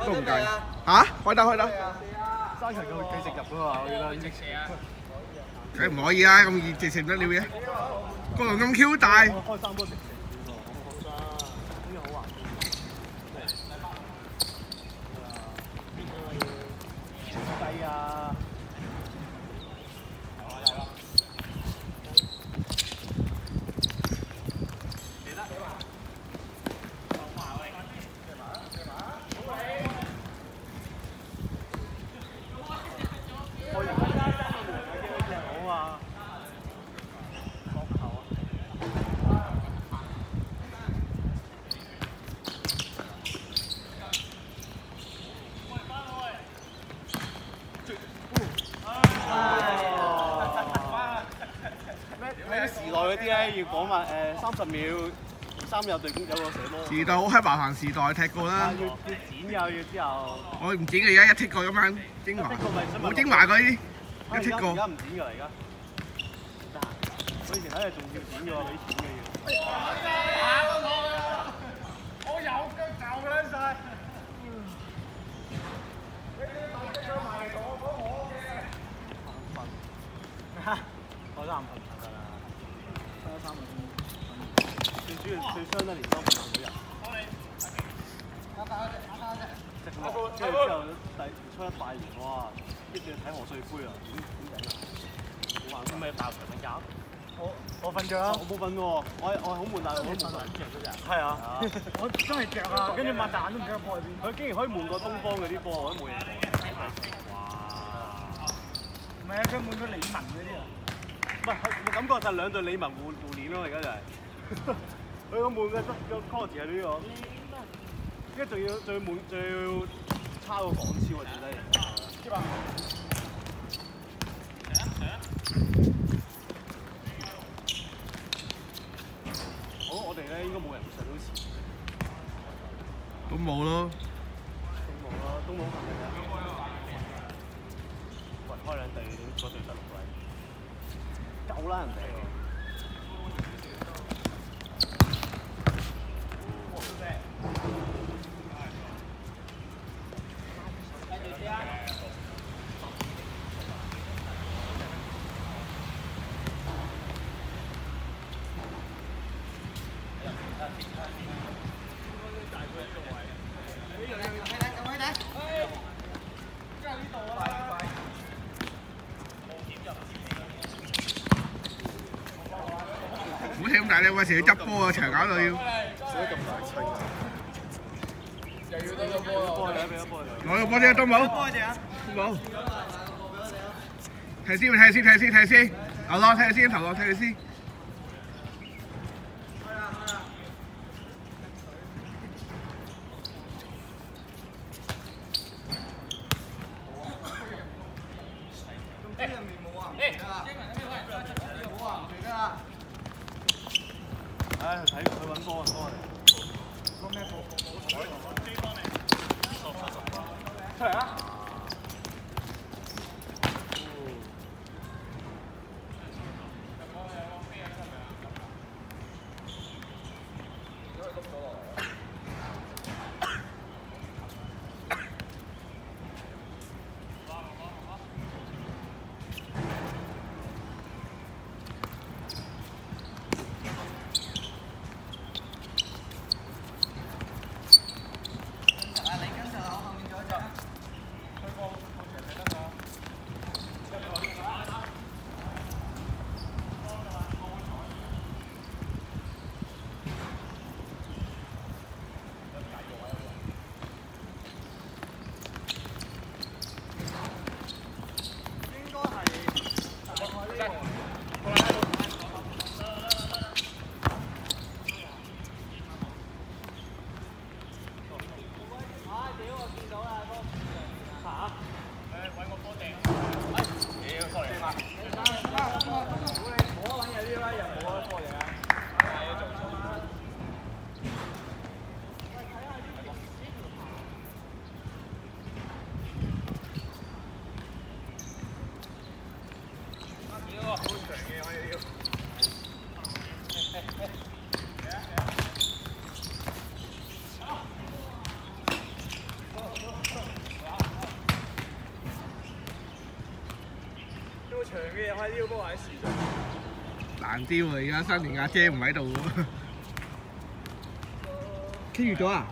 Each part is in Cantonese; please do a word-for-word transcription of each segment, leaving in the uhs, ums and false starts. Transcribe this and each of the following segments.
都唔計。嚇？開得開得。 三球夠繼續入㗎嘛？我記得。直射啊！ 梗唔可以啦，咁易直射唔得了嘅。個籠咁 Q 大。 開三波直射喎，好得，呢個好玩。低啊！時代嗰啲咧要講話誒三十秒三有隊有個射波。時代好閪麻煩，時代踢過啦。要要剪㗎，要之後。我唔剪嘅，而家一剔過咁樣精華。冇精華嗰啲，一剔過。而家唔剪㗎啦，而家。我以前睇係仲要剪㗎喎，俾錢嘅要。我有腳就撚曬。我都眼瞓㗎啦，得三個鐘。最主要最傷得連收唔到人。打打嗰隻，打打嗰隻。跟住之後第初一拜完，哇！跟住睇賀歲杯啊，點點頂啊！好玩。咁咪爆場瞓覺？我我瞓咗。我冇瞓喎，我係我係好悶，但係我冇瞓。係啊。我真係着啊，跟住擘大眼都唔知個波喺邊。佢竟然可以悶過東方嗰啲波，我都冇嘢做。哇！唔係啊，佢悶過李文嗰啲啊。唔係，我感覺就係兩隊李文互互練咯，而家就係。佢個悶嘅個 quality 係呢個，依家仲要最悶最要差過港超啊！最低。知嘛？好，我哋咧應該冇人上到前。都冇咯。都冇咯，都冇份嘅。喂，開兩隊，嗰隊十六位。夠啦人哋喎！唔好踢咁大力，喂！成日要執波啊，長搞到要。寫得咁大清。又要攞個波啦！攞個波先，都冇。都冇。睇先，睇先，睇先，睇先。頭落睇先，頭落睇先。唉，睇佢揾波啊，波嚟。個咩波？好彩。出嚟啊！ 長嘅又喺呢個波喺樹上。 難啲喎，而家新年阿姐唔喺度喎。傾完咗啊？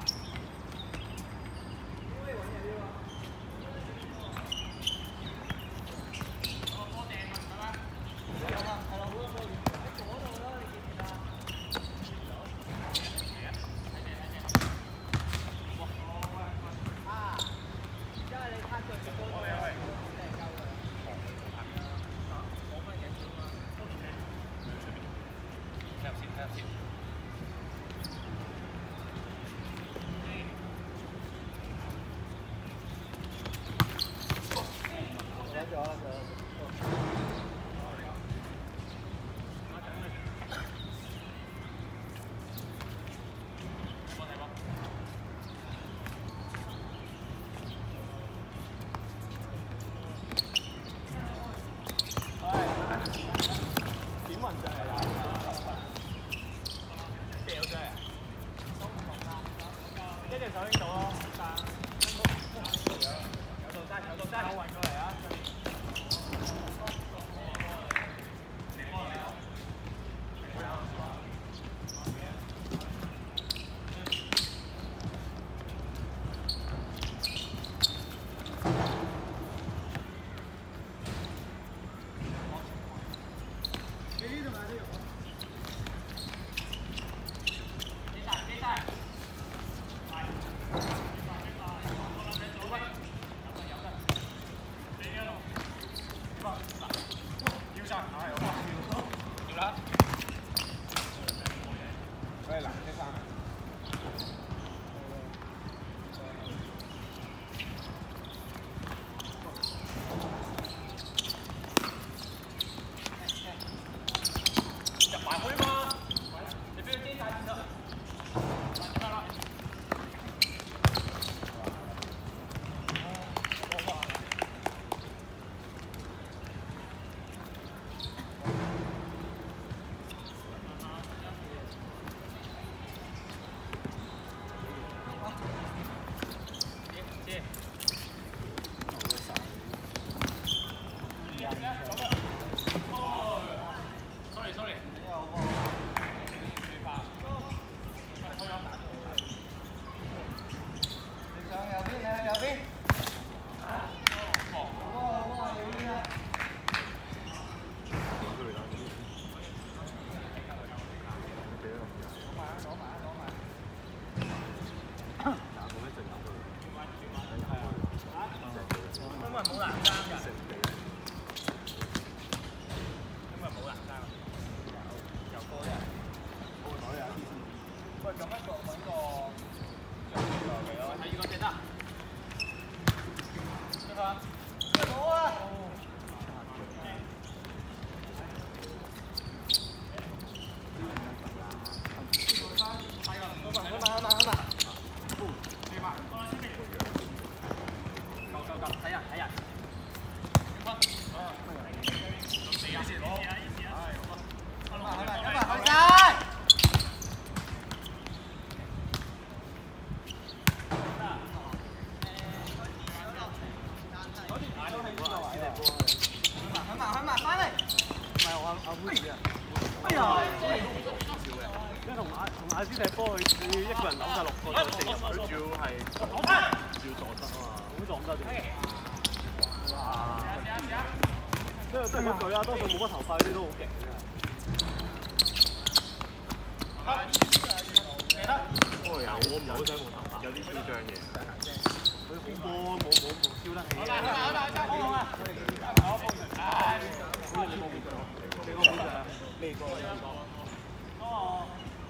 踢波佢佢一個人扭晒六個就四入，佢主要係主要撞得啊嘛，好撞得嘅。哇！即係都係嗰句啦，多數冇乜頭髮嗰啲都好勁嘅。哦有，我唔係好想冇頭髮，有啲囂張嘅。佢好波冇冇冇燒得起。好啦好啦好啦，好啦。唉，好你冇面上，你個面上咩歌？哦。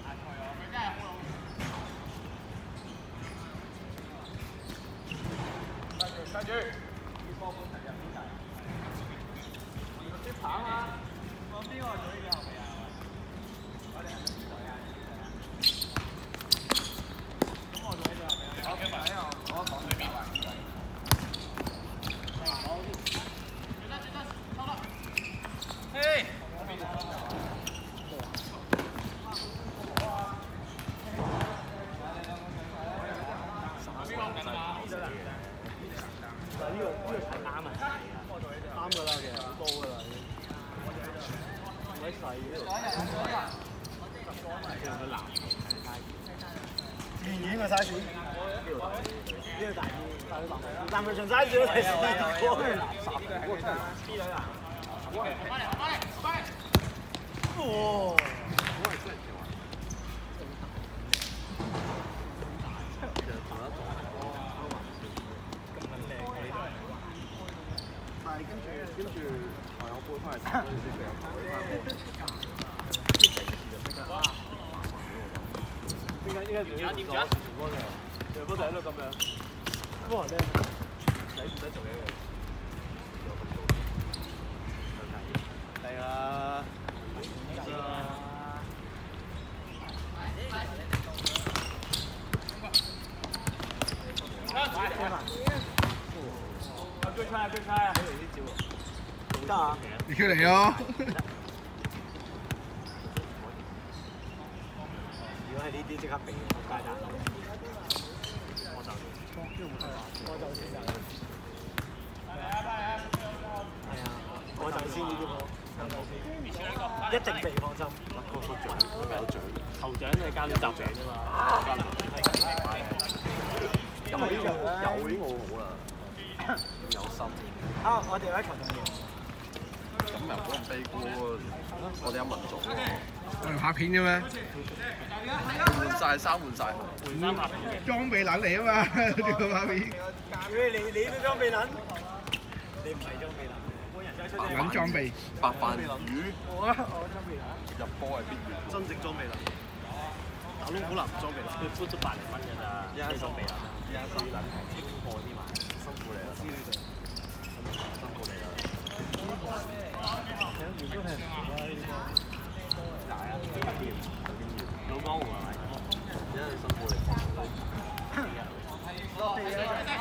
跟住，啲波本身入邊嚟，接棒啊！放邊個做呢個後備啊？我哋係邊隊啊？咁我做呢個後備啊？好，喺度，我講你搞啊！好，轉得轉得，收啦！嘿！呢個呢個係啱啊，啱㗎啦，其實好高㗎啦。 鬼細呢度。有個男圓圓個 size。呢度大啲，呢度大啲，大啲大。但係上 size 都係細個。垃圾嗰個真係 B 女啊！哇！但係跟住跟住係我搬翻嚟嗰陣時，佢又改翻我。點解點解點解？全部就喺度咁樣。哇！你使唔使做嘢嘅？係啊。追猜啊追猜啊！得啊！ 你出嚟咯！ 如果係呢啲即刻俾我街打。我就我就先就係啊！我就先呢啲波，一定避放心。個個獎都有獎，頭獎你交咗集獎啫嘛。今日呢場有已經好好啦。有心啊！我哋喺球場嘅，咁又唔好咁悲觀喎。我哋有民族喎。 我哋拍片啫咩？ 換晒衫，換晒換衫拍片嘅。 裝備撚嚟啊嘛！呢個拍片。 你你都裝備撚？你唔係裝備撚，本人真係出嚟。 撚裝備。 白飯魚。我我裝備撚。入波係必然。真正裝備撚。打窿好難唔裝備撚。佢出咗百零蚊㗎咋？依家裝備撚。依家裝備撚係清貨啲嘛？辛苦你啦，辛苦你啦。有時都係唔好啦，呢啲波。大啊！有經驗，有經驗。老江湖係咪？而家你辛苦你。